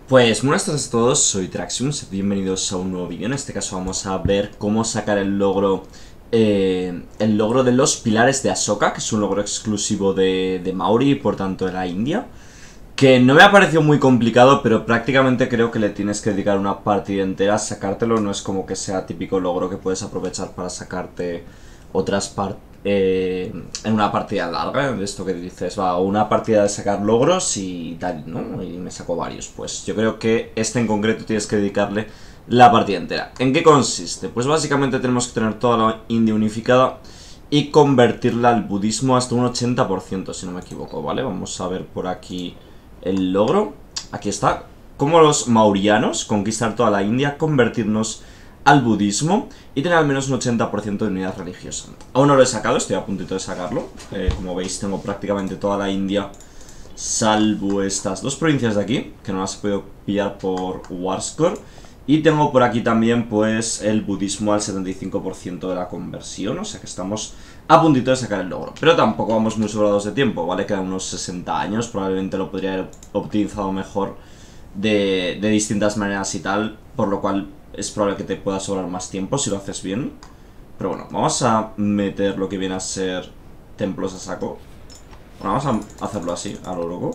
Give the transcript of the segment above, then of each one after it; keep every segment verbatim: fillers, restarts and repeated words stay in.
Pues buenas tardes a todos, soy Traxiums, bienvenidos a un nuevo vídeo. En este caso vamos a ver cómo sacar el logro eh, el logro de los pilares de Ahsoka, que es un logro exclusivo de, de Mauri y por tanto de la India, que no me ha parecido muy complicado, pero prácticamente creo que le tienes que dedicar una partida entera a sacártelo. No es como que sea típico logro que puedes aprovechar para sacarte otras partes eh, en una partida larga, de esto que dices, va, una partida de sacar logros y tal, ¿no? Y me saco varios. Pues yo creo que este en concreto tienes que dedicarle la partida entera. ¿En qué consiste? Pues básicamente tenemos que tener toda la India unificada y convertirla al budismo hasta un ochenta por ciento, si no me equivoco, ¿vale? Vamos a ver por aquí el logro. Aquí está. Como los maurianos, conquistar toda la India, convertirnos al budismo y tener al menos un ochenta por ciento de unidad religiosa. Aún no lo he sacado, estoy a puntito de sacarlo. Eh, como veis, tengo prácticamente toda la India, salvo estas dos provincias de aquí, que no las he podido pillar por Warscore. Y tengo por aquí también, pues, el budismo al setenta y cinco por ciento de la conversión, o sea que estamos a puntito de sacar el logro. Pero tampoco vamos muy sobrados de tiempo, ¿vale? Quedan unos sesenta años, probablemente lo podría haber optimizado mejor de, de distintas maneras y tal, por lo cual es probable que te pueda sobrar más tiempo si lo haces bien. Pero bueno, vamos a meter lo que viene a ser templos a saco. Bueno, vamos a hacerlo así, a lo loco.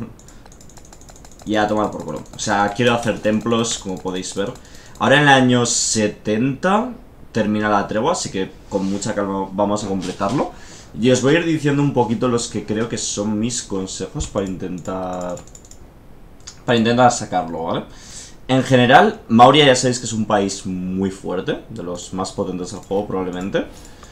Y a tomar por culo. O sea, quiero hacer templos, como podéis ver. Ahora en el año setenta termina la tregua, así que con mucha calma vamos a completarlo. Y os voy a ir diciendo un poquito los que creo que son mis consejos para intentar... Para intentar sacarlo, ¿vale? En general, Mauria ya sabéis que es un país muy fuerte, de los más potentes del juego probablemente.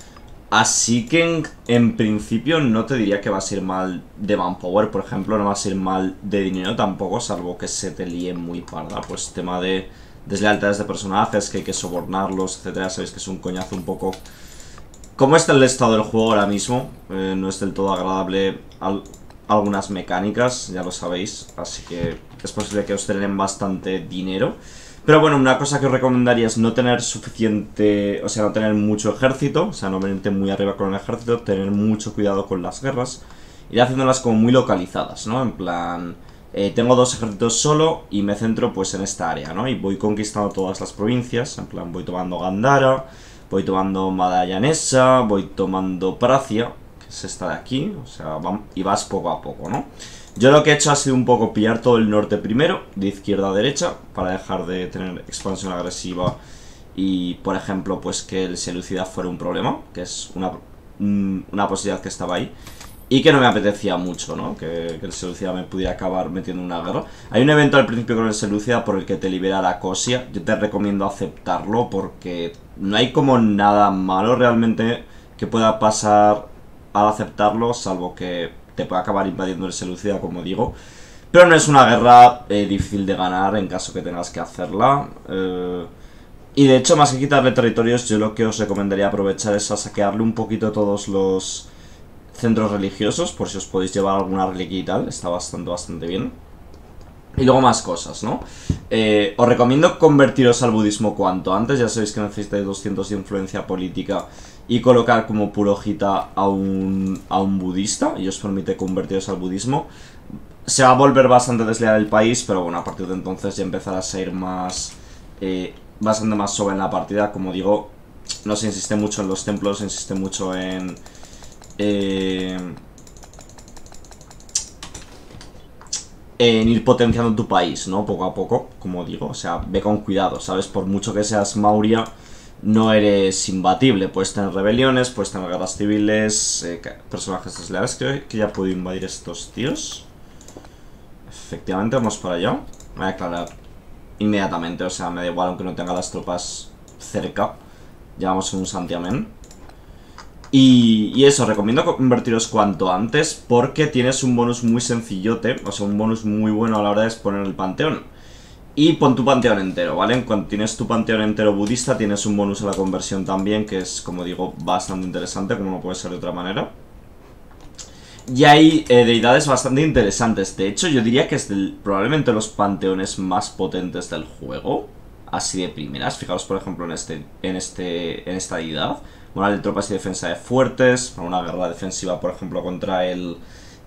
Así que en, en principio no te diría que vas a ir mal de manpower, por ejemplo, no vas a ir mal de dinero tampoco, salvo que se te líe muy parda. Pues tema de deslealtades de personajes, que hay que sobornarlos, etcétera. Sabéis que es un coñazo un poco. Como está el estado del juego ahora mismo, eh, no es del todo agradable al, algunas mecánicas, ya lo sabéis, así que es posible que os den bastante dinero. Pero bueno, una cosa que os recomendaría es no tener suficiente, o sea, no tener mucho ejército, o sea, no venirte muy arriba con el ejército, tener mucho cuidado con las guerras, ir haciéndolas como muy localizadas, ¿no? En plan, eh, tengo dos ejércitos solo y me centro pues en esta área, ¿no? Y voy conquistando todas las provincias, en plan, voy tomando Gandhara, voy tomando Madhyanesa, voy tomando Pracia, que es esta de aquí, o sea, y vas poco a poco, ¿no? Yo lo que he hecho ha sido un poco pillar todo el norte primero, de izquierda a derecha, para dejar de tener expansión agresiva y, por ejemplo, pues que el Seleucida fuera un problema, que es una, una posibilidad que estaba ahí, y que no me apetecía mucho, ¿no? Que, que el Seleucida me pudiera acabar metiendo en una guerra. Hay un evento al principio con el Seleucida por el que te libera la Cosia. Yo te recomiendo aceptarlo porque no hay como nada malo realmente que pueda pasar al aceptarlo, salvo que te puede acabar invadiendo el Seleucida, como digo. Pero no es una guerra eh, difícil de ganar en caso que tengas que hacerla. Eh, y de hecho, más que quitarle territorios, yo lo que os recomendaría aprovechar es a saquearle un poquito todos los centros religiosos, por si os podéis llevar alguna reliquia y tal. Está bastante, bastante bien. Y luego más cosas, ¿no? Eh, os recomiendo convertiros al budismo cuanto antes. Ya sabéis que necesitáis doscientos de influencia política y colocar como purohita a un, a un budista, y os permite convertiros al budismo. Se va a volver bastante desleal el país, pero bueno, a partir de entonces ya empezarás a ir más... Eh, bastante más sobre en la partida. Como digo, no se insiste mucho en los templos, se insiste mucho en... Eh, en ir potenciando tu país, ¿no? Poco a poco, como digo, o sea, ve con cuidado, ¿sabes? Por mucho que seas Mauria, no eres imbatible. Puedes tener rebeliones, puedes tener guerras civiles, eh, personajes desleales. Creo que ya puedo invadir estos tíos. Efectivamente, vamos para allá. Voy a aclarar inmediatamente, o sea, me da igual aunque no tenga las tropas cerca. Ya vamos en un santiamén. Y, y eso, recomiendo convertiros cuanto antes porque tienes un bonus muy sencillote, o sea, un bonus muy bueno a la hora de exponer el panteón. Y pon tu panteón entero, ¿vale? En cuanto tienes tu panteón entero budista, tienes un bonus a la conversión también, que es, como digo, bastante interesante, como no puede ser de otra manera. Y hay eh, deidades bastante interesantes. De hecho, yo diría que es del, probablemente los panteones más potentes del juego, así de primeras. Fijaros, por ejemplo, en este, en este, en esta deidad. Moral de tropas y defensa de fuertes, una guerra defensiva, por ejemplo, contra el,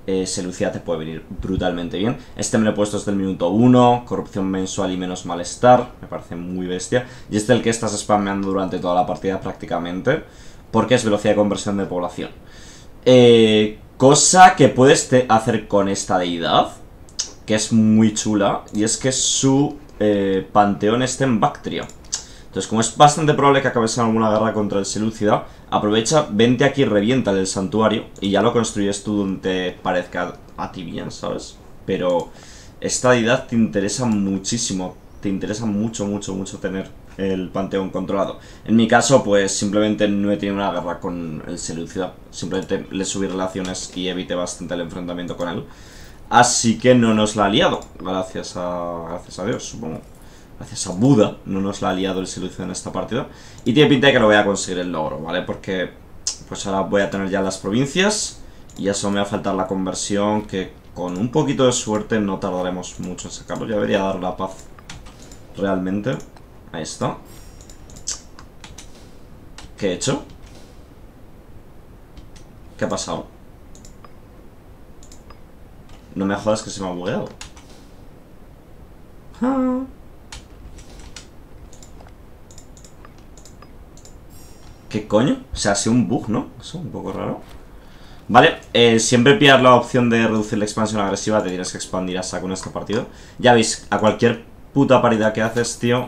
eh, Seleucia te puede venir brutalmente bien. Este me lo he puesto desde el minuto uno, corrupción mensual y menos malestar, me parece muy bestia. Y este es el que estás spameando durante toda la partida prácticamente, porque es velocidad de conversión de población. Eh, cosa que puedes hacer con esta deidad, que es muy chula, y es que su eh, panteón esté en Bactria. Entonces, como es bastante probable que acabes en alguna guerra contra el Seleucida, aprovecha, vente aquí y revienta el santuario y ya lo construyes tú donde parezca a ti bien, ¿sabes? Pero esta deidad te interesa muchísimo, te interesa mucho, mucho, mucho tener el panteón controlado. En mi caso, pues simplemente no he tenido una guerra con el Seleucida, simplemente le subí relaciones y evité bastante el enfrentamiento con él. Así que no nos la ha liado, gracias a, gracias a Dios, supongo. Gracias a Buda, no nos la ha liado el Seleucida en esta partida. Y tiene pinta de que lo voy a conseguir el logro, ¿vale? Porque pues ahora voy a tener ya las provincias y ya solo me va a faltar la conversión, que con un poquito de suerte no tardaremos mucho en sacarlo. Ya debería dar la paz realmente. Ahí está. ¿Qué he hecho? ¿Qué ha pasado? No me jodas que se me ha bugueado. Ah. ¿Qué coño? O sea, ha sido un bug, ¿no? Eso, un poco raro. Vale, eh, siempre pillar la opción de reducir la expansión agresiva. Te tienes que expandir a saco en esta partida. Ya veis, a cualquier puta paridad que haces, tío,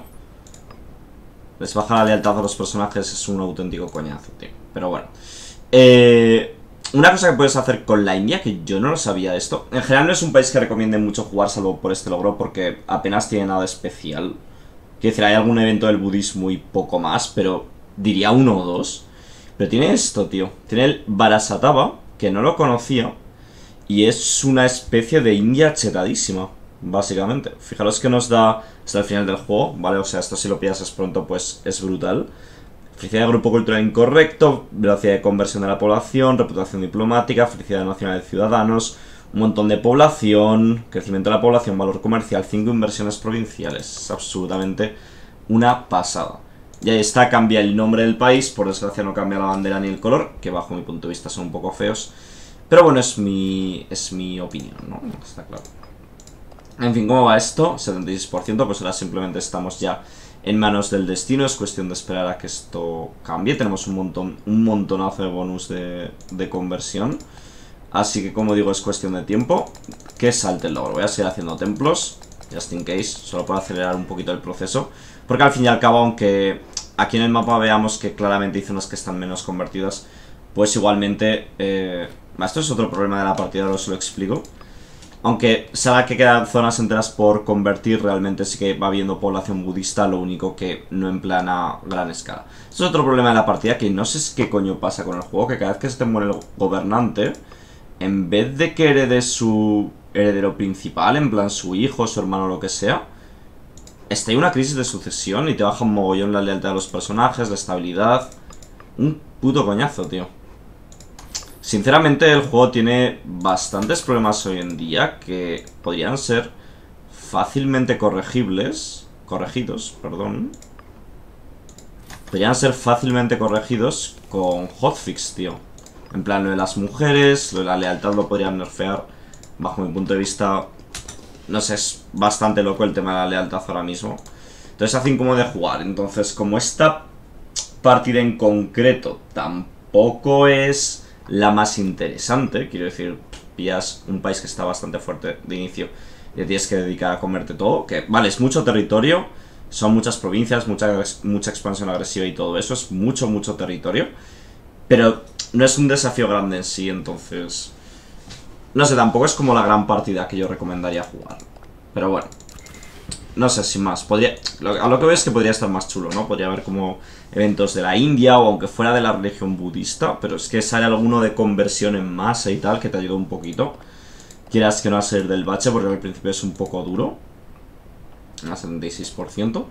les baja la lealtad a los personajes. Es un auténtico coñazo, tío. Pero bueno, eh, una cosa que puedes hacer con la India, que yo no lo sabía esto. En general no es un país que recomiende mucho jugar, salvo por este logro, porque apenas tiene nada especial. Quiero decir, hay algún evento del budismo y poco más, pero diría uno o dos. Pero tiene esto, tío. Tiene el Varasatava, que no lo conocía, y es una especie de India chetadísima, básicamente. Fijaros que nos da hasta el final del juego, ¿vale? O sea, esto si lo pillas pronto, pues es brutal. Felicidad de grupo cultural incorrecto, velocidad de conversión de la población, reputación diplomática, felicidad nacional de ciudadanos, un montón de población, crecimiento de la población, valor comercial, cinco inversiones provinciales. Es absolutamente una pasada. Y ahí está, cambia el nombre del país, por desgracia no cambia la bandera ni el color, que bajo mi punto de vista son un poco feos. Pero bueno, es mi, es mi opinión, ¿no? Está claro. En fin, ¿cómo va esto? setenta y seis por ciento, pues ahora simplemente estamos ya en manos del destino. Es cuestión de esperar a que esto cambie. Tenemos un montón, un montonazo de bonus de, de conversión. Así que, como digo, es cuestión de tiempo que salte el logro. Voy a seguir haciendo templos, just in case, solo para acelerar un poquito el proceso. Porque al fin y al cabo, aunque aquí en el mapa veamos que claramente hay zonas que están menos convertidas, pues igualmente, eh, esto es otro problema de la partida, ahora os lo explico. Aunque sabe que quedan zonas enteras por convertir, realmente sí que va habiendo población budista, lo único que no en plan a gran escala. Esto es otro problema de la partida, que no sé qué coño pasa con el juego, que cada vez que se te muere el gobernante, en vez de que herede su heredero principal, en plan su hijo, su hermano, lo que sea, está ahí una crisis de sucesión y te baja un mogollón la lealtad de los personajes, la estabilidad. Un puto coñazo, tío. Sinceramente, el juego tiene bastantes problemas hoy en día que podrían ser fácilmente corregibles. Corregidos, perdón. Podrían ser fácilmente corregidos con hotfix, tío. En plan, lo de las mujeres, lo de la lealtad lo podrían nerfear. Bajo mi punto de vista, no sé, es bastante loco el tema de la lealtad ahora mismo. Entonces hace incómodo de jugar. Entonces, como esta partida en concreto tampoco es la más interesante, quiero decir, pillas un país que está bastante fuerte de inicio y te tienes que dedicar a comerte todo, que vale, es mucho territorio, son muchas provincias, mucha, mucha expansión agresiva y todo eso, es mucho, mucho territorio, pero no es un desafío grande en sí, entonces no sé, tampoco es como la gran partida que yo recomendaría jugar, pero bueno, no sé, sin más, podría, a lo que veo es que podría estar más chulo, ¿no? Podría haber como eventos de la India o aunque fuera de la religión budista, pero es que sale alguno de conversión en masa y tal que te ayuda un poquito. Quieras que no a ser del bache porque al principio es un poco duro, a setenta y seis por ciento.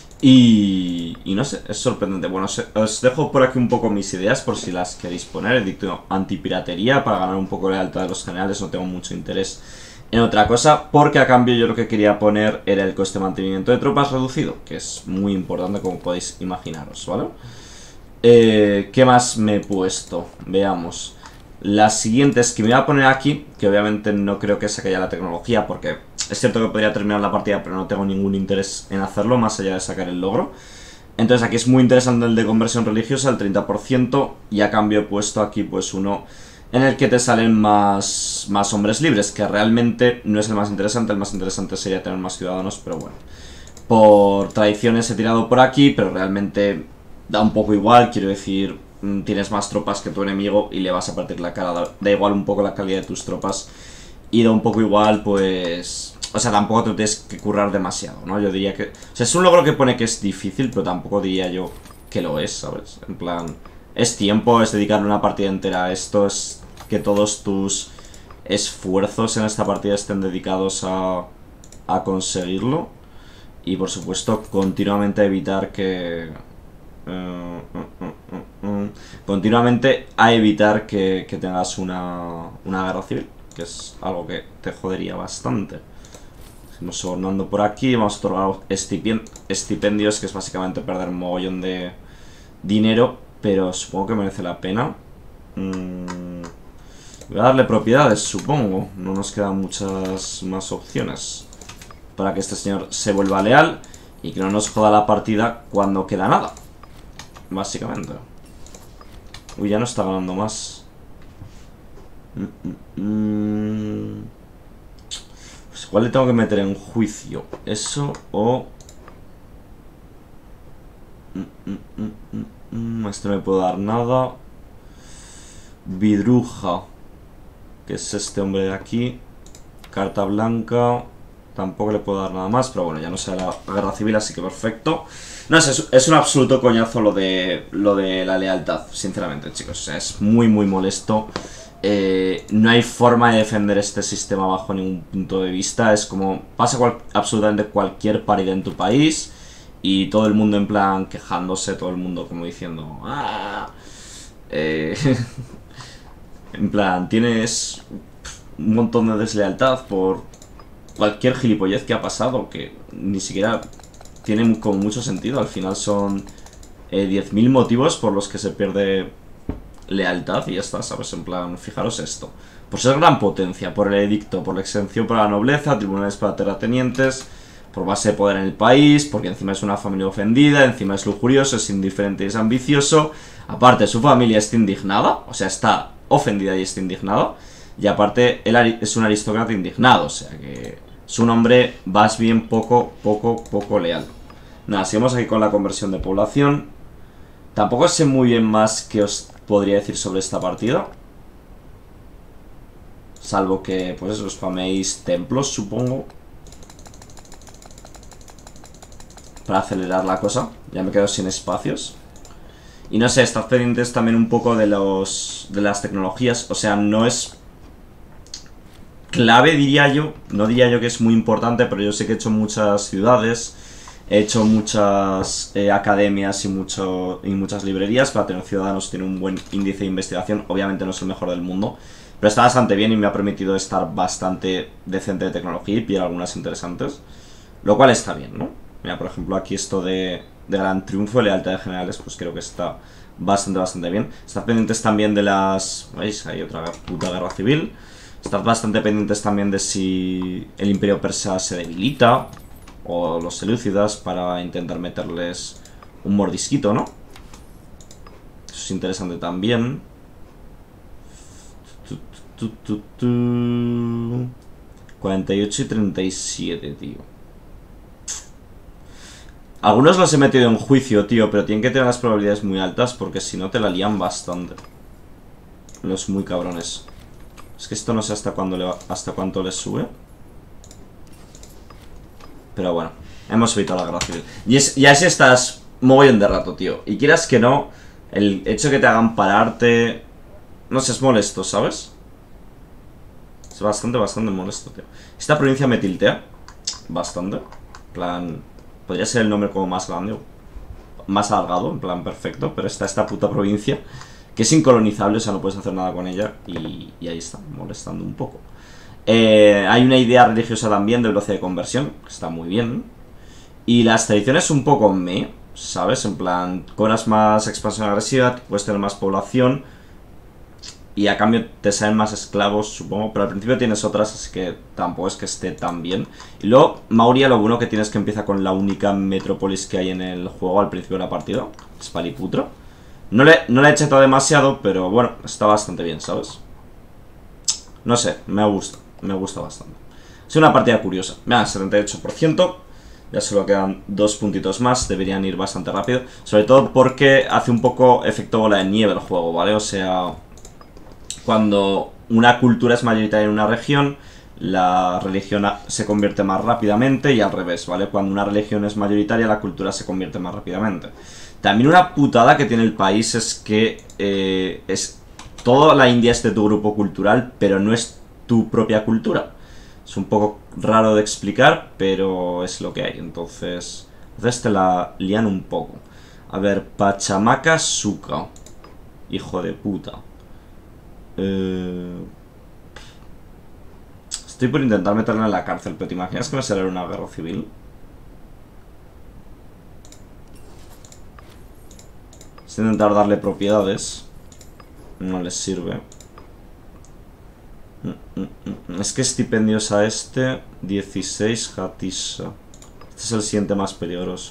Y, y no sé, es sorprendente. Bueno, os, os dejo por aquí un poco mis ideas por si las queréis poner. Edicto antipiratería para ganar un poco de lealtad de los generales, no tengo mucho interés en otra cosa, porque a cambio yo lo que quería poner era el coste de mantenimiento de tropas reducido, que es muy importante como podéis imaginaros, ¿vale? Eh, ¿Qué más me he puesto? Veamos. La siguiente es que me voy a poner aquí, que obviamente no creo que saque ya la tecnología, porque es cierto que podría terminar la partida, pero no tengo ningún interés en hacerlo, más allá de sacar el logro. Entonces aquí es muy interesante el de conversión religiosa, el treinta por ciento, y a cambio he puesto aquí pues uno en el que te salen más, más hombres libres, que realmente no es el más interesante, el más interesante sería tener más ciudadanos, pero bueno. Por tradiciones he tirado por aquí, pero realmente da un poco igual, quiero decir, tienes más tropas que tu enemigo y le vas a partir la cara, da, da igual un poco la calidad de tus tropas, y da un poco igual, pues... O sea, tampoco te tienes que currar demasiado, ¿no? Yo diría que... O sea, es un logro que pone que es difícil, pero tampoco diría yo que lo es, ¿sabes? En plan... Es tiempo, es dedicarle una partida entera a esto, es que todos tus esfuerzos en esta partida estén dedicados a, a conseguirlo. Y por supuesto, continuamente evitar que... Uh, uh, uh, uh, uh, continuamente a evitar que, que tengas una, una guerra civil, que es algo que te jodería bastante. Seguimos sobornando por aquí, vamos a otorgar estipendios, que es básicamente perder un mogollón de dinero, pero supongo que merece la pena. Mm, voy a darle propiedades, supongo. No nos quedan muchas más opciones para que este señor se vuelva leal y que no nos joda la partida cuando queda nada, básicamente. Uy, ya no está ganando más. Mm, mm, mm. Pues igual le tengo que meter en juicio eso o... Mm, mm, mm, mm, mm. Este no me puedo dar nada. Vidruja, que es este hombre de aquí. Carta blanca. Tampoco le puedo dar nada más, pero bueno, ya no sea la guerra civil, así que perfecto. No sé, es, es un absoluto coñazo lo de, lo de la lealtad, sinceramente, chicos. O sea, es muy, muy molesto. Eh, no hay forma de defender este sistema bajo ningún punto de vista. Es como pasa cual, absolutamente cualquier parida en tu país y todo el mundo en plan quejándose, todo el mundo como diciendo ¡ah! Eh, en plan, tienes un montón de deslealtad por cualquier gilipollez que ha pasado, que ni siquiera tiene como mucho sentido. Al final son eh, diez mil motivos por los que se pierde lealtad y ya está, ¿sabes? En plan, fijaros esto. Por ser gran potencia, por el edicto, por la exención para la nobleza, tribunales para terratenientes, por base de poder en el país, porque encima es una familia ofendida, encima es lujurioso, es indiferente y es ambicioso. Aparte, su familia está indignada, o sea, está ofendida y está indignada. Y aparte, él es un aristócrata indignado, o sea que es un hombre más bien poco, poco, poco leal. Nada, seguimos aquí con la conversión de población. Tampoco sé muy bien más que os podría decir sobre esta partida. Salvo que, pues eso, spaméis templos, supongo. Para acelerar la cosa. Ya me quedo sin espacios. Y no sé, estad pendientes también un poco de los de las tecnologías. O sea, no es clave, diría yo. No diría yo que es muy importante, pero yo sé que he hecho muchas ciudades. He hecho muchas eh, academias y, mucho, y muchas librerías para tener ciudadanos. Tiene un buen índice de investigación. Obviamente no es el mejor del mundo, pero está bastante bien y me ha permitido estar bastante decente de tecnología y pillar algunas interesantes. Lo cual está bien, ¿no? Mira, por ejemplo, aquí esto de, de gran triunfo, lealtad de generales, pues creo que está bastante, bastante bien. Estad pendientes también de las... ¿Veis? Hay otra puta guerra civil. Estad bastante pendientes también de si el imperio persa se debilita, o los selúcidas, para intentar meterles un mordisquito, ¿no? Eso es interesante también. cuarenta y ocho y treinta y siete, tío. Algunos los he metido en juicio, tío, pero tienen que tener las probabilidades muy altas, porque si no te la lían bastante. Los muy cabrones. Es que esto no sé hasta cuándo le va, hasta cuánto les sube. Pero bueno, hemos evitado la guerra civil. Y, es, y así estás mogollón de rato, tío. Y quieras que no, el hecho de que te hagan pararte... No sé, es molesto, ¿sabes? Es bastante, bastante molesto, tío. Esta provincia me tiltea bastante. En plan... Podría ser el nombre como más grande, más alargado, en plan perfecto. Pero está esta puta provincia que es incolonizable, o sea, no puedes hacer nada con ella. Y, y ahí está, molestando un poco. Eh, hay una idea religiosa también de velocidad de conversión, que está muy bien. Y las tradiciones un poco me, ¿sabes? En plan, cobras más expansión agresiva, puedes tener más población. y a cambio te salen más esclavos, supongo, pero al principio tienes otras, así que tampoco es que esté tan bien. Y luego, Mauria, lo bueno que tienes es que empieza con la única metrópolis que hay en el juego al principio de la partida, es Paliputro. No le, no le he echetado demasiado, pero bueno, está bastante bien, ¿sabes? No sé, me gusta, me gusta bastante. Es una partida curiosa. Mira, setenta y ocho por ciento. Ya solo quedan dos puntitos más, deberían ir bastante rápido. Sobre todo porque hace un poco efecto bola de nieve el juego, ¿vale? O sea, cuando una cultura es mayoritaria en una región, la religión se convierte más rápidamente y al revés, ¿vale? Cuando una religión es mayoritaria, la cultura se convierte más rápidamente. También una putada que tiene el país es que eh, es toda la India es de tu grupo cultural, pero no es tu propia cultura. Es un poco raro de explicar, pero es lo que hay. Entonces, entonces te la lían un poco. A ver, Pachamaca Suka. Hijo de puta. Eh... Estoy por intentar meterla en la cárcel, pero ¿te imaginas que me sale una guerra civil? Es intentar darle propiedades. No les sirve. Es que estipendios a este. dieciséis Hatisa. Este es el siguiente más peligroso.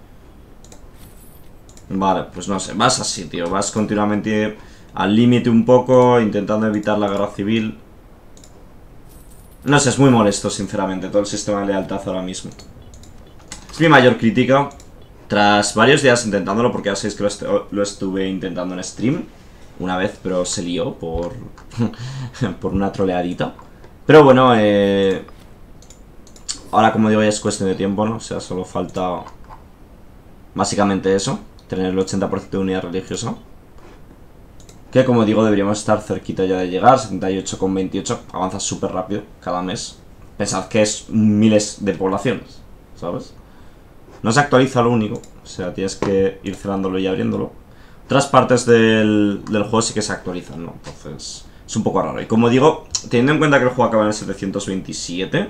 Vale, pues no sé. Vas así, tío. Vas continuamente al límite un poco, intentando evitar la guerra civil. No sé, es muy molesto, sinceramente, todo el sistema de lealtad ahora mismo. Es mi mayor crítica. Tras varios días intentándolo, porque ya sabéis que lo, est lo estuve intentando en stream una vez, pero se lió por, por una troleadita. Pero bueno, eh, ahora como digo ya es cuestión de tiempo, ¿no? O sea, solo falta básicamente eso, tener el ochenta por ciento de unidad religiosa. Que como digo deberíamos estar cerquita ya de llegar, setenta y ocho coma veintiocho, avanza súper rápido cada mes. Pensad que es miles de poblaciones, ¿sabes? No se actualiza lo único, o sea, tienes que ir cerrándolo y abriéndolo. Otras partes del, del juego sí que se actualizan, ¿no? Entonces, es un poco raro. Y como digo, teniendo en cuenta que el juego acaba en el setecientos veintisiete,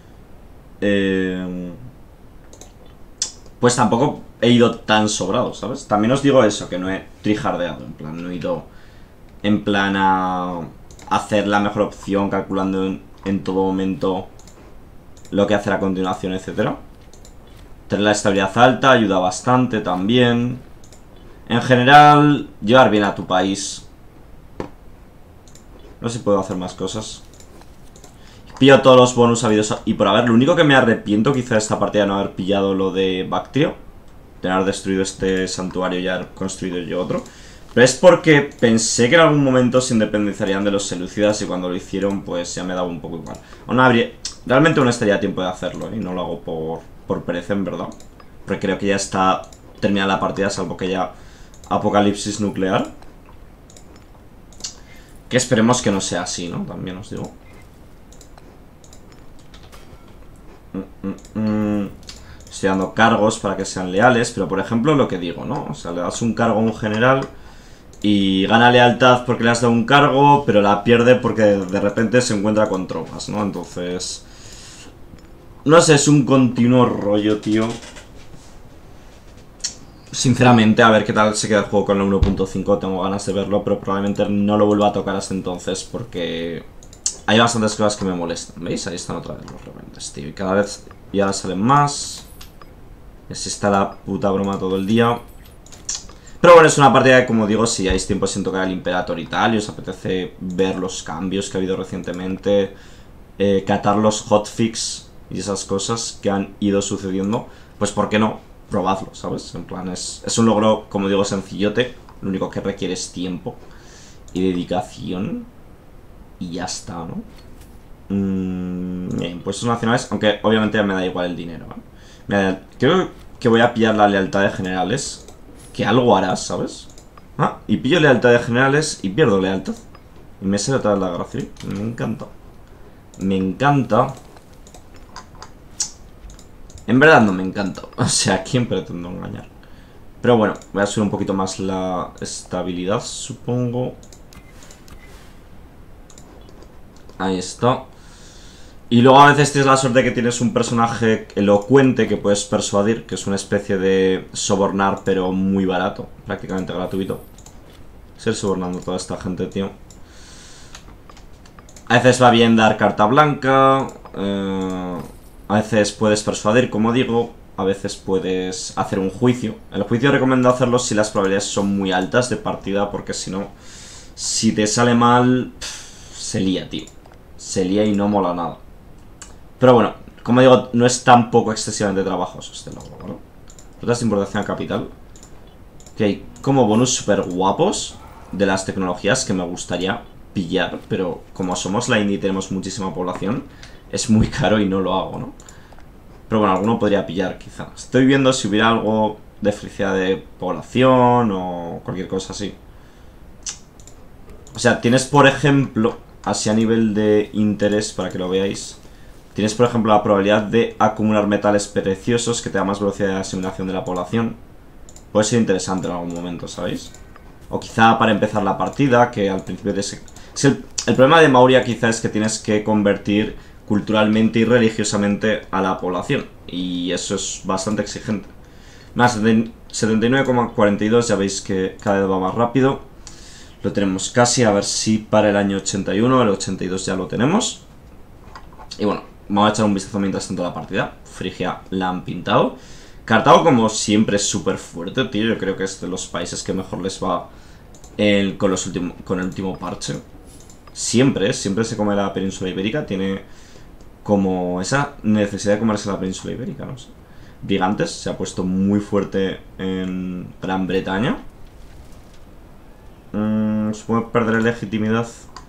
eh, pues tampoco he ido tan sobrado, ¿sabes? También os digo eso, que no he trijardeado, en plan, no he ido en plan a hacer la mejor opción, calculando en, en todo momento lo que hacer a continuación, etcétera. Tener la estabilidad alta ayuda bastante también. En general, llevar bien a tu país. No sé si puedo hacer más cosas. Pillo todos los bonus habidos y por haber. Lo único que me arrepiento quizá de esta partida no haber pillado lo de Bactrio, de haber destruido este santuario y haber construido yo otro. Pero es porque pensé que en algún momento se independizarían de los selúcidas y cuando lo hicieron pues ya me daba un poco igual. Aún no habría... Realmente aún estaría a tiempo de hacerlo, ¿eh? Y no lo hago por, por pereza, en verdad. Porque creo que ya está terminada la partida, salvo que haya apocalipsis nuclear. Que esperemos que no sea así, ¿no? También os digo. Mm, mm, mm. Estoy dando cargos para que sean leales, pero por ejemplo lo que digo, ¿no? O sea, le das un cargo a un general y gana lealtad porque le has dado un cargo, pero la pierde porque de repente se encuentra con tropas, ¿no? Entonces... No sé, es un continuo rollo, tío. Sinceramente, a ver qué tal se queda el juego con la uno punto cinco, tengo ganas de verlo, pero probablemente no lo vuelva a tocar hasta entonces porque hay bastantes cosas que me molestan. ¿Veis? Ahí están otra vez los rebeldes, tío. Y cada vez ya ahora salen más. Y así está la puta broma todo el día. Pero bueno, es una partida que, como digo, si hayáis tiempo sin tocar el Imperator y tal, y os apetece ver los cambios que ha habido recientemente, eh, catar los hotfix y esas cosas que han ido sucediendo, pues ¿por qué no? Probadlo, ¿sabes? En plan, es, es un logro, como digo, sencillote. Lo único que requiere es tiempo y dedicación. Y ya está, ¿no? Mm, impuestos nacionales, aunque obviamente me da igual el dinero, ¿eh? Mira, creo que voy a pillar la lealtad de generales. Que algo harás, ¿sabes? Ah, y pillo lealtad de generales y pierdo lealtad. Y me sale otra vez la guerra civil. Me encanta. Me encanta. En verdad no me encanta. O sea, ¿a quién pretendo engañar? Pero bueno, voy a subir un poquito más la estabilidad, supongo. Ahí está. Y luego a veces tienes la suerte de que tienes un personaje elocuente que puedes persuadir, que es una especie de sobornar, pero muy barato, prácticamente gratuito. Seguir sobornando a toda esta gente, tío. A veces va bien dar carta blanca, eh, a veces puedes persuadir, como digo, a veces puedes hacer un juicio. El juicio recomiendo hacerlo si las probabilidades son muy altas de partida, porque si no, si te sale mal, pff, se lía, tío. Se lía y no mola nada. Pero bueno, como digo, no es tampoco excesivamente trabajoso este logro, ¿vale? Rutas de importación a capital. Que hay como bonus súper guapos de las tecnologías que me gustaría pillar, pero como somos la India y tenemos muchísima población, es muy caro y no lo hago, ¿no? Pero bueno, alguno podría pillar, quizá. Estoy viendo si hubiera algo de felicidad de población o cualquier cosa así. O sea, tienes, por ejemplo, así a nivel de interés, para que lo veáis, tienes, por ejemplo, la probabilidad de acumular metales preciosos que te da más velocidad de asimilación de la población. Puede ser interesante en algún momento, ¿sabéis? O quizá para empezar la partida, que al principio de ese... Si el, el problema de Mauria quizá es que tienes que convertir culturalmente y religiosamente a la población. Y eso es bastante exigente. Más, setenta y nueve coma cuarenta y dos, ya veis que cada vez va más rápido. Lo tenemos casi, a ver si para el año ochenta y uno, el ochenta y dos ya lo tenemos. Y bueno, vamos a echar un vistazo mientras tanto a la partida. Frigia la han pintado. Cartago, como siempre, es súper fuerte, tío. Yo creo que es de los países que mejor les va el, con, los último, con el último parche. Siempre, siempre se come la península ibérica. Tiene como esa necesidad de comerse la península ibérica, no sé. Gigantes se ha puesto muy fuerte en Gran Bretaña. Mm, supongo que perderé legitimidad.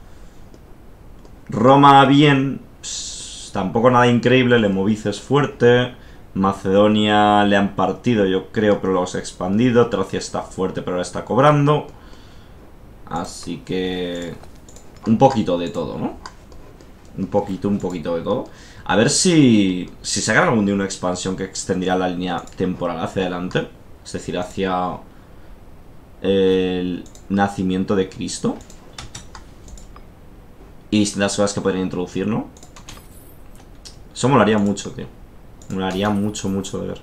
Roma, bien. Pss, tampoco nada increíble. Lemovice es fuerte. Macedonia le han partido, yo creo, pero luego se ha expandido. Tracia está fuerte, pero ahora está cobrando. Así que... un poquito de todo, ¿no? Un poquito, un poquito de todo. A ver si... si sacan algún día una expansión que extenderá la línea temporal hacia adelante. Es decir, hacia... el nacimiento de Cristo. Y distintas cosas que podrían introducir, ¿no? Eso molaría mucho, tío. Me daría mucho, mucho de ver.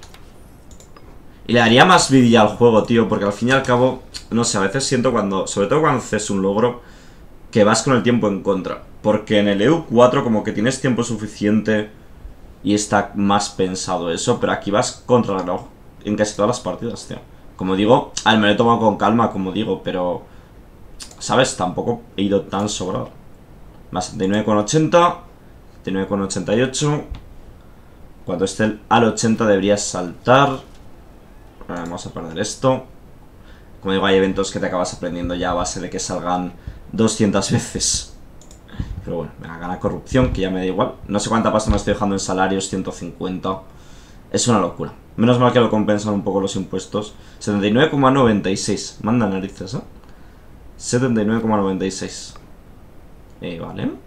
Y le daría más vidilla al juego, tío. Porque al fin y al cabo, no sé, a veces siento cuando... sobre todo cuando haces un logro, que vas con el tiempo en contra. Porque en el E U cuatro como que tienes tiempo suficiente y está más pensado eso. Pero aquí vas contra el reloj en casi todas las partidas, tío. Como digo, al me lo he tomado con calma, como digo. Pero, ¿sabes? Tampoco he ido tan sobrado. Más setenta y nueve coma ochenta, setenta y nueve coma ochenta y ocho... Cuando esté al ochenta deberías saltar. Vamos a perder esto. Como digo, hay eventos que te acabas aprendiendo ya a base de que salgan doscientas veces. Pero bueno, venga, gana corrupción, que ya me da igual. No sé cuánta pasta me estoy dejando en salarios, ciento cincuenta. Es una locura. Menos mal que lo compensan un poco los impuestos. setenta y nueve coma noventa y seis. Manda narices, ¿eh? setenta y nueve coma noventa y seis. Eh, vale.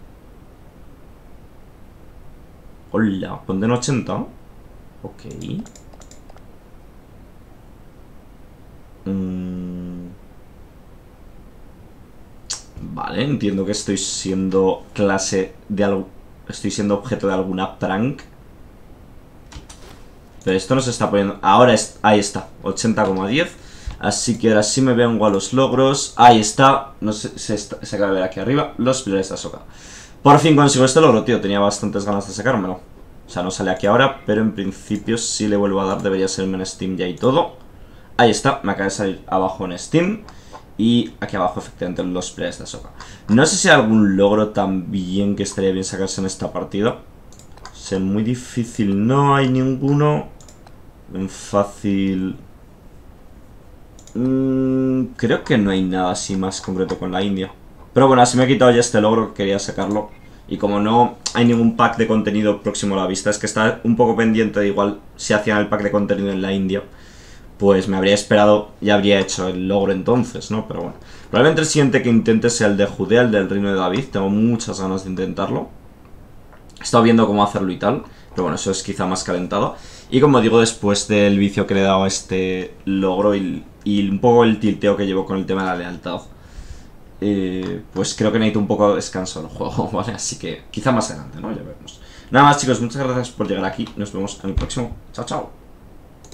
Hola, ponte en ochenta. Ok. Mm. Vale, entiendo que estoy siendo clase de algo. Estoy siendo objeto de alguna prank. Pero esto no se está poniendo. Ahora es... ahí está, ochenta coma diez. Así que ahora sí me vengo a los logros. Ahí está. No sé, se, está, se acaba de ver aquí arriba. Los pilares de Ahsoka. Por fin consigo este logro, tío. Tenía bastantes ganas de sacármelo. O sea, no sale aquí ahora, pero en principio si le vuelvo a dar debería serme en Steam ya y todo. Ahí está, me acaba de salir abajo en Steam. Y aquí abajo efectivamente los players de Ahsoka. No sé si hay algún logro también que estaría bien sacarse en esta partida. O sea, muy difícil no hay ninguno. En fácil... Mm, creo que no hay nada así más concreto con la India. Pero bueno, así me he quitado ya este logro que quería sacarlo. Y como no hay ningún pack de contenido próximo a la vista, es que está un poco pendiente de igual si hacían el pack de contenido en la India, pues me habría esperado y habría hecho el logro entonces, ¿no? Pero bueno, probablemente el siguiente que intente sea el de Judea, el del Reino de David. Tengo muchas ganas de intentarlo. He estado viendo cómo hacerlo y tal, pero bueno, eso es quizá más calentado. Y como digo, después del vicio que le he dado a este logro y, y un poco el tilteo que llevo con el tema de la lealtad, Eh, pues creo que necesito un poco de descanso del juego, ¿vale? Así que quizá más adelante, ¿no? Ya veremos. Nada más, chicos, muchas gracias por llegar aquí. Nos vemos en el próximo. Chao, chao.